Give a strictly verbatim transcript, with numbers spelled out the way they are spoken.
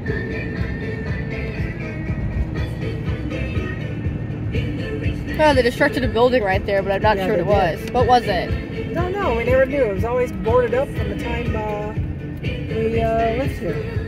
Oh, they destructed a building right there, but I'm not Yeah, sure what it they was. What was it? Don't know. We never knew. It was always boarded up from the time uh, we uh, lived here.